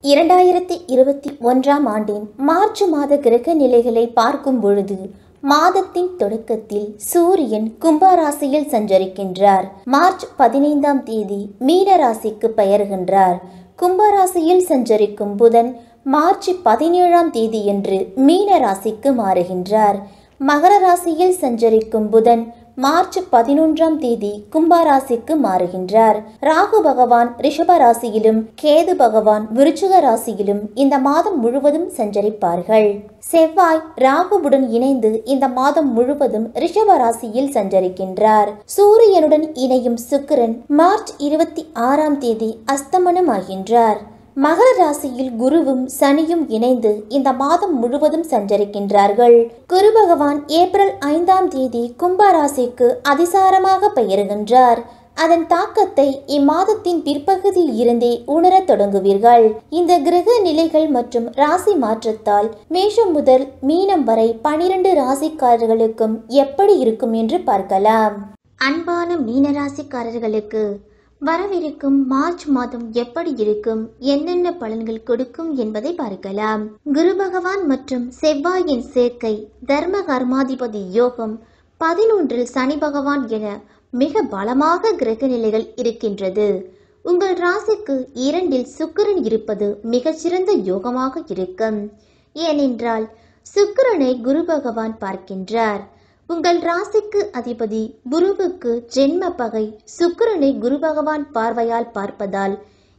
2021ஆம் ஆண்டின் மார்ச் மாத கிரக நிலைகளை பார்க்கும் பொழுது மாதத்தின் தொடக்கத்தில் சூரியன் கும்பராசியில் சஞ்சரிக்கின்றார். மார்ச் 15ஆம் தேதி மீன ராசிக்கு பெயர்கின்றார். கும்பராசியில் சஞ்சரிக்கும் புதன் மார்ச் 17ஆம் தேதியன்று மீன ராசிக்கு மாறுகின்றார். மகர ராசியில் சஞ்சரிக்கும் புதன் மார்ச் 11ஆம் தேதி கும்பராசிக்கு மாறுகின்றார். ராகு பகவான் ரிஷப ராசியிலும் கேது பகவான் விருச்சிக ராசியிலும் இந்த மாதம் முழுவதும் சஞ்சரிப்பார்கள். செவ்வாய் ராகுவுடன் இணைந்து இந்த மாதம் முழுவதும் ரிஷப ராசியில் சஞ்சரிக்கின்றார். சூரியனுடன் இணையும் சுக்கிரன் மார்ச் 26ஆம் தேதி அஸ்தமனமாகின்றார். மகர ராசியில் குருவும் சனியும் இணைந்து இந்த மாதம் முழுவதும் சஞ்சரிக்கின்றார்கள். குரு பகவான் ஏப்ரல் 5ஆம் தேதி கும்பராசிக்கு அதிசாரமாக பெயர்கின்றார். அதன் தாக்கத்தை இம்மாதத்தின் பிற்பகுதியில் இருந்தே உணரத் தொடங்குவீர்கள். இந்த கிரக நிலைகள் மற்றும் ராசி மாற்றத்தால் மேஷம் முதல் மீனம் வரை 12 ராசிக்காரர்களுக்கும் எப்படி இருக்கும் என்று பார்க்கலாம். அன்பான மீனராசிக்காரர்களுக்கு வரவிருக்கும் மார்ச் மாதம் எப்படி இருக்கும், என்னென்ன பலன்கள் கொடுக்கும் என்பதை பார்க்கலாம். குரு பகவான் மற்றும் செவ்வாயின் சேர்க்கை, தர்ம கர்மாதிபதி யோகம், 11 சனி பகவான் என மிக பலமாக கிரக நிலைகள் இருக்கின்றது. உங்கள் ராசிக்கு 2 சுக்கிரன் இருப்பது மிகச்சிறந்த யோகமாக இருக்கும். ஏனென்றால் சுக்கிரனை குரு பகவான் பார்க்கின்றார். உங்கள் ராசிக்கு அதிபதி குருவுக்கு ஜென்ம பகை சுக்கிரனை குரு பகவான் பார்வையால் பார்ப்பதால்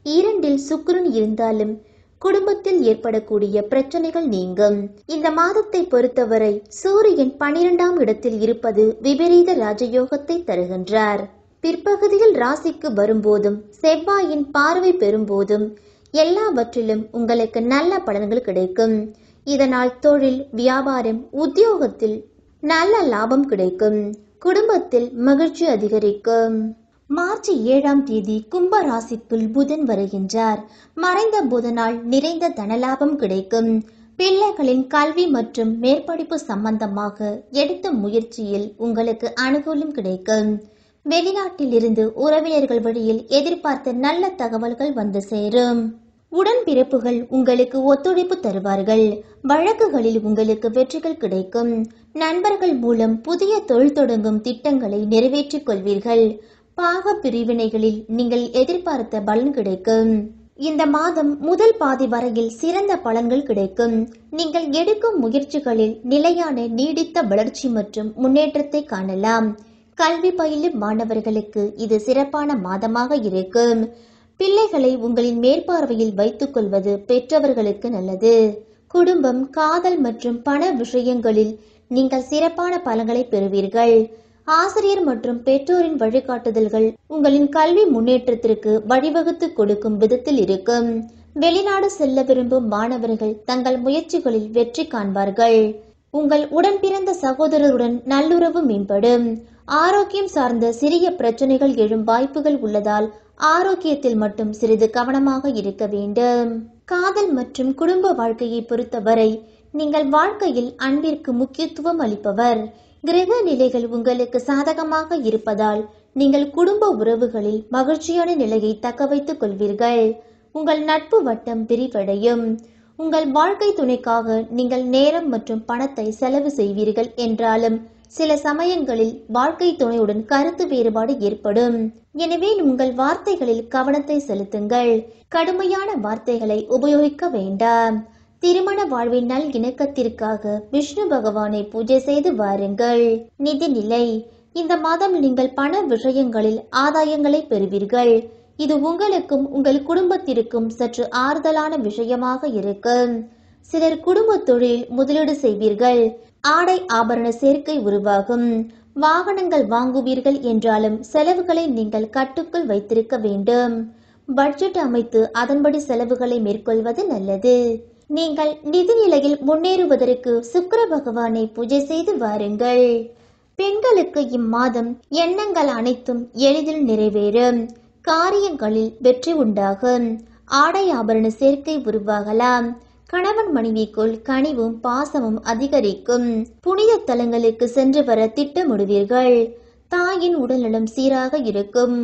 2 சுக்கிரன் இருந்தாலும் குடும்பத்தில் ஏற்படக்கூடிய பிரச்சனைகள் நீங்கும். இந்த மாதத்தை பொறுத்தவரை சூரியன் 12ஆம் இடத்தில் இருப்பது விபரீத ராஜயோகத்தை தருகின்றார். பிற்பகுதியில் ராசிக்கு வரும்போதும் செவ்வாயின் பார்வை பெறும்போதும் எல்லாவற்றிலும் உங்களுக்கு நல்ல பலன்கள் கிடைக்கும். இதனால் தொழில், வியாபாரம், உத்தியோகத்தில் நல்ல லாபம் கிடைக்கும். குடும்பத்தில் மகிழ்ச்சி அதிகரிக்கும். மார்ச் 7ஆம் தேதி கும்ப ராசிக்குள் புதன் வருகின்றார். மறைந்த புதனால் நிறைந்த தனலாபம் கிடைக்கும். பிள்ளைகளின் கல்வி மற்றும் மேற்படிப்பு சம்பந்தமாக எடுத்த முயற்சியில் உங்களுக்கு அனுகூலம் கிடைக்கும். வெளிநாட்டில் இருந்து உறவினர்கள் வழியில் எதிர்பார்த்த நல்ல தகவல்கள் வந்து சேரும். உடன்பிறப்புகள் உங்களுக்கு ஒத்துழைப்பு தருவார்கள். வழக்குகளில் உங்களுக்கு வெற்றிகள் கிடைக்கும். நண்பர்கள் மூலம் புதிய தொழில் தொடங்கும் திட்டங்களை நிறைவேற்றிக் கொள்வீர்கள். பாக பிரிவினைகளில் நீங்கள் எதிர்பார்த்த பலன் கிடைக்கும். இந்த மாதம் முதல் பாதி வரையில் சிறந்த பலன்கள் கிடைக்கும். நீங்கள் எடுக்கும் முயற்சிகளில் நிலையான நீடித்த வளர்ச்சி மற்றும் முன்னேற்றத்தை காணலாம். கல்வி பயிலும் மாணவர்களுக்கு இது சிறப்பான மாதமாக இருக்கும். பிள்ளைகளை உங்களின் மேற்பார்வையில் வைத்துக் கொள்வது பெற்றவர்களுக்கு நல்லது. குடும்பம், காதல் மற்றும் பண விஷயங்களில் நீங்கள் சிறப்பான பலன்களை பெறுவீர்கள். ஆசிரியர் மற்றும் பெற்றோரின் வழிகாட்டுதல்கள் உங்களின் கல்வி முன்னேற்றத்திற்கு வழிவகுத்து கொடுக்கும் விதத்தில் இருக்கும். வெளிநாடு செல்ல விரும்பும் மாணவர்கள் தங்கள் முயற்சிகளில் வெற்றி காண்பார்கள். உங்கள் உடன் பிறந்த சகோதரருடன் நல்லுறவு மேம்படும். ஆரோக்கியம் சார்ந்த சிறிய பிரச்சனைகள் எழும் வாய்ப்புகள் உள்ளதால் ஆரோக்கியத்தில் மட்டும் சிறிது கவனமாக இருக்க வேண்டும். காதல் மற்றும் குடும்ப வாழ்க்கையை பொறுத்தவரை நீங்கள் வாழ்க்கையில் அன்பிற்கு முக்கியத்துவம் அளிப்பவர். கிரக நிலைகள் உங்களுக்கு சாதகமாக இருப்பதால் நீங்கள் குடும்ப உறவுகளில் மகிழ்ச்சியான நிலையை தக்க வைத்துக் கொள்வீர்கள். உங்கள் நட்பு வட்டம் விரிவடையும். உங்கள் வாழ்க்கை துணைக்காக நீங்கள் நேரம் மற்றும் பணத்தை செலவு செய்வீர்கள் என்றாலும் சில சமயங்களில் வாழ்க்கை துணையுடன் கருத்து வேறுபாடு ஏற்படும். எனவே உங்கள் வார்த்தைகளில் கவனத்தை செலுத்துங்கள். கடுமையான வார்த்தைகளை உபயோகிக்க வேண்டாம். திருமண வாழ்வின் நல் இணக்கத்திற்காக விஷ்ணு பகவானை பூஜை செய்து வாருங்கள். நிதிநிலை, இந்த மாதம் நீங்கள் பண விஷயங்களில் ஆதாயங்களை பெறுவீர்கள். இது உங்களுக்கும் உங்கள் குடும்பத்திற்கும் சற்று ஆறுதலான விஷயமாக இருக்கும். சிலர் குடும்ப தொழில் முதலீடு செய்வீர்கள். ஆடை ஆபரண சேர்க்கை உருவாகும். வாகனங்கள் வாங்குவீர்கள் என்றாலும் செலவுகளை நீங்கள் கட்டுக்குள் வைத்திருக்க வேண்டும். பட்ஜெட் அமைத்து அதன்படி செலவுகளை மேற்கொள்வது நல்லது. நீங்கள் நிதி நிலையில் முன்னேறுவதற்கு சுக்கிர பகவானை பூஜை செய்து வாருங்கள். பெண்களுக்கு இம்மாதம் எண்ணங்கள் அனைத்தும் எளிதில் நிறைவேறும். காரியங்களில் வெற்றி உண்டாகும். ஆடை ஆபரண சேர்க்கை உருவாகலாம். கணவன் மனைவிக்குள் கனிவும் பாசமும் அதிகரிக்கும். புனித தலங்களுக்கு சென்று வர திட்டமிடுவீர்கள். தாயின் உடல்நலம் சீராக இருக்கும்.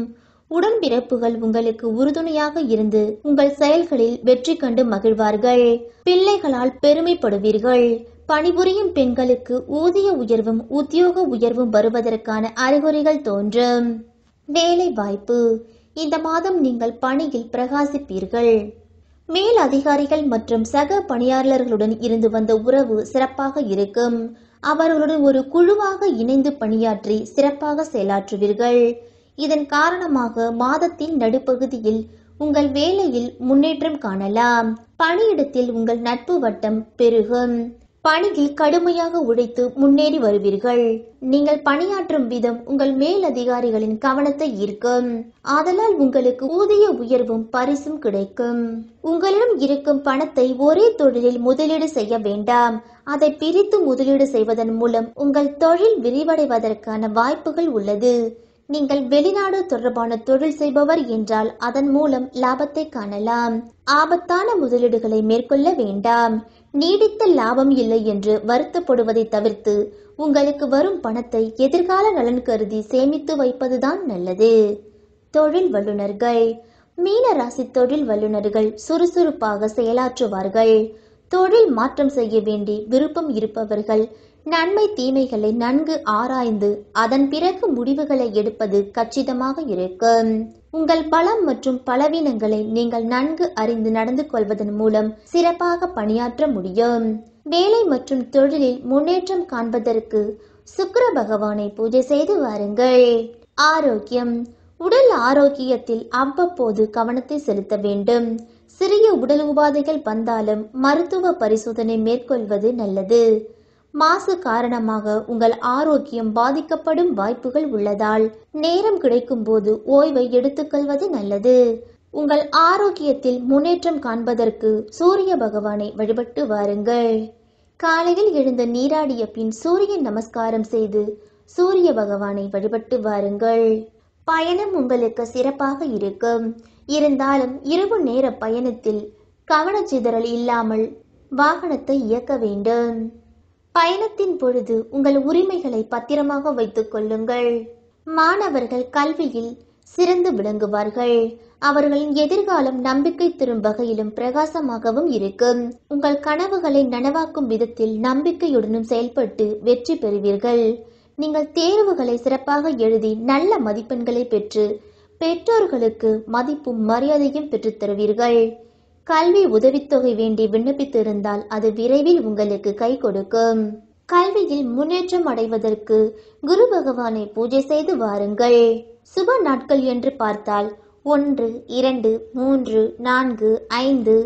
உடன்பிறப்புகள் உங்களுக்கு உறுதுணையாக இருந்து உங்கள் செயல்களில் வெற்றி கண்டு மகிழ்வார்கள். பிள்ளைகளால் பெருமைப்படுவீர்கள். பணிபுரியும் பெண்களுக்கு ஊதிய உயர்வும் உத்தியோக உயர்வும் வருவதற்கான அறிகுறிகள் தோன்றும். வேலை வாய்ப்பு. இந்த மாதம் நீங்கள் பணியில் பிரகாசிப்பீர்கள். மேல் அதிகாரிகள் மற்றும் சக பணியாளர்களுடன் இருந்து வந்த உறவு சிறப்பாக இருக்கும். அவர்களுடன் ஒரு குழுவாக இணைந்து பணியாற்றி சிறப்பாக செயலாற்றுவீர்கள். இதன் காரணமாக மாதத்தின் நடுப்பகுதியில் உங்கள் வேலையில் முன்னேற்றம் காணலாம். பணியிடத்தில் உங்கள் நட்பு வட்டம் பெருகும். பணியில் கடுமையாக உழைத்து முன்னேறி வருவீர்கள். நீங்கள் பணியாற்றும் விதம் உங்கள் மேல் அதிகாரிகளின் கவனத்தை ஈர்க்கும். ஆதலால் உங்களுக்கு ஊதிய உயர்வும் பரிசும் கிடைக்கும். உங்களிடம் இருக்கும் பணத்தை ஒரே தொழிலில் முதலீடு செய்ய வேண்டாம். அதை பிரித்து முதலீடு செய்வதன் மூலம் உங்கள் தொழில் விரிவடைவதற்கான வாய்ப்புகள் உள்ளது. நீங்கள் வெளிநாடு தொடர்பான தொழில் செய்பவர் என்றால் அதன் மூலம் லாபத்தை காணலாம். ஆபத்தான முதலீடுகளை மேற்கொள்ள வேண்டாம். நீடித்த லாபம் இல்லை என்று வருத்தப்படுவதை தவிர்த்து உங்களுக்கு வரும் பணத்தை எதிர்கால நலன் கருதி சேமித்து வைப்பதுதான் நல்லது. தொழில் வல்லுநர்கள். மீன ராசி தொழில் வல்லுநர்கள் சுறுசுறுப்பாக செயலாற்றுவார்கள். தொழில் மாற்றம் செய்ய வேண்டி விருப்பம் இருப்பவர்கள் நன்மை தீமைகளை நன்கு ஆராய்ந்து அதன் பிறகு முடிவுகளை எடுப்பது கச்சிதமாக இருக்கும். உங்கள் பலம் மற்றும் பலவீனங்களை நீங்கள் நன்கு அறிந்து நடந்து கொள்வதன் மூலம் சிறப்பாக பணியாற்ற முடியும். வேலை மற்றும் தொழிலில் முன்னேற்றம் காண்பதற்கு சுக்கிர பகவானை பூஜை செய்து வாருங்கள். ஆரோக்கியம். உடல் ஆரோக்கியத்தில் அவ்வப்போது கவனத்தை செலுத்த வேண்டும். சிறிய உடல் உபாதைகள் வந்தாலும் மருத்துவ பரிசோதனை மேற்கொள்வது நல்லது. மாசு காரணமாக உங்கள் ஆரோக்கியம் பாதிக்கப்படும் வாய்ப்புகள் உள்ளதால் நேரம் கிடைக்கும் போது ஓய்வை எடுத்துக்கொள்வது நல்லது. உங்கள் ஆரோக்கியத்தில் முன்னேற்றம் காண்பதற்கு சூரிய பகவானை வழிபட்டு வாருங்கள். காலையில் எழுந்து நீராடிய பின் சூரிய நமஸ்காரம் செய்து சூரிய பகவானை வழிபட்டு வாருங்கள். பயணம் உங்களுக்கு சிறப்பாக இருக்கும். இருந்தாலும் இரவு நேர பயணத்தில் கவனச்சிதறல் இல்லாமல் வாகனத்தை இயக்க வேண்டும். பயணத்தின் பொழுது உங்கள் உரிமைகளை பத்திரமாக வைத்துக் கொள்ளுங்கள். மாணவர்கள் கல்வியில் சிறந்து விளங்குவார்கள். அவர்களின் எதிர்காலம் நம்பிக்கை தரும் வகையிலும் பிரகாசமாகவும் இருக்கும். உங்கள் கனவுகளை நனவாக்கும் விதத்தில் நம்பிக்கையுடனும் செயல்பட்டு வெற்றி பெறுவீர்கள். நீங்கள் தேர்வுகளை சிறப்பாக எழுதி நல்ல மதிப்பெண்களை பெற்று பெற்றோர்களுக்கு மதிப்பும் மரியாதையும் பெற்றுத் தருவீர்கள். கல்வி உதவித்தொகை வேண்டி விண்ணப்பித்திருந்தால் அது விரைவில் உங்களுக்கு கை கொடுக்கும். கல்வியில் முன்னேற்றம் அடைவதற்கு குரு பகவானை பூஜை செய்து வாருங்கள். சுப நாட்கள் என்று பார்த்தால் 1, 2, 3, 4, 5,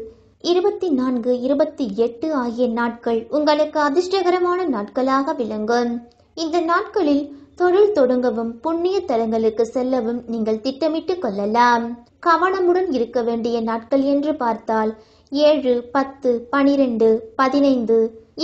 24, 28 ஆகிய நாட்கள் உங்களுக்கு அதிர்ஷ்டகரமான நாட்களாக விளங்கும். இந்த நாட்களில் தொழில் தொடங்கவும் புண்ணிய தலங்களுக்கு செல்லவும் நீங்கள் திட்டமிட்டு கொள்ளலாம். கவனமுடன் இருக்க வேண்டிய நாட்கள் என்று பார்த்தால் 7, 10, 12, 15,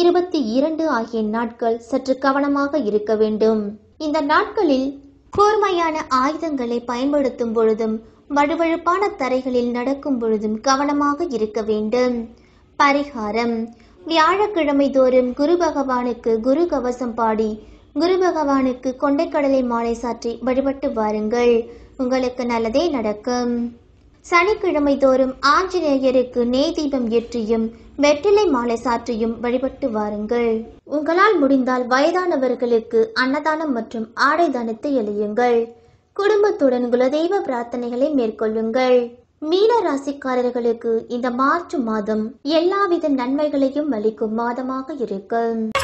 22 ஆகிய நாட்கள் சற்று கவனமாக இருக்க வேண்டும். இந்த நாட்களில் கூர்மையான ஆயுதங்களை பயன்படுத்தும் பொழுதும் வழுவழுப்பான தரைகளில் நடக்கும் பொழுதும் கவனமாக இருக்க வேண்டும். பரிகாரம். வியாழக்கிழமை தோறும் குரு பகவானுக்கு குரு கவசம் பாடி குரு பகவானுக்கு கொண்டைக்கடலை மாலை சாற்றி வழிபட்டு வாருங்கள். உங்களுக்கு நல்லதே நடக்கும். சனிக்கிழமை தோறும் ஆஞ்சநேயருக்கு நெய் தீபம் ஏற்றியும் வெற்றிலை மாலை சாற்றியும் வழிபட்டு வாருங்கள். உங்களால் முடிந்தால் வயதானவர்களுக்கு அன்னதானம் மற்றும் ஆடை தானத்தை அளியுங்கள். குடும்பத்துடன் குலதெய்வ பிரார்த்தனைகளை மேற்கொள்ளுங்கள். மீன ராசிக்காரர்களுக்கு இந்த மார்ச் மாதம் எல்லாவித நன்மைகளையும் அளிக்கும் மாதமாக இருக்கும்.